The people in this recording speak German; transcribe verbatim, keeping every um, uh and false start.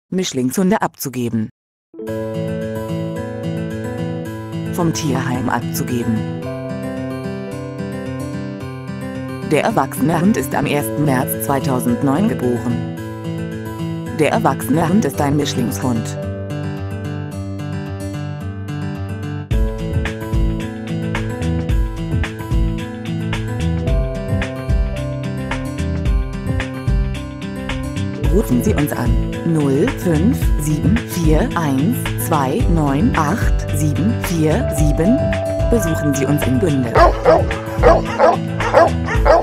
Mischlingshunde abzugeben. Vom Tierheim abzugeben. Der erwachsene Hund ist am ersten März zweitausendneun geboren. Der erwachsene Hund ist ein Mischlingshund. Rufen Sie uns an null fünf sieben vier eins zwei neun acht sieben vier sieben. Besuchen Sie uns in Bünde.